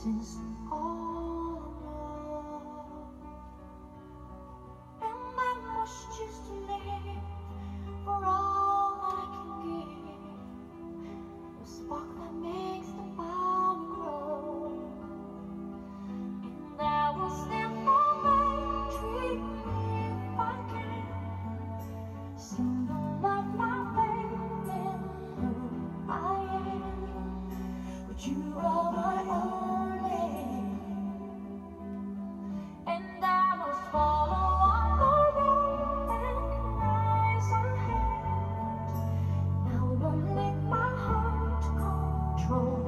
since all along. And I must just live for all I can give, the spark that makes the power grow. And I will stand for victory if I can, sing of my faith in who I am. But you are my only, and I must follow on the road and rise ahead. Now won't let my heart control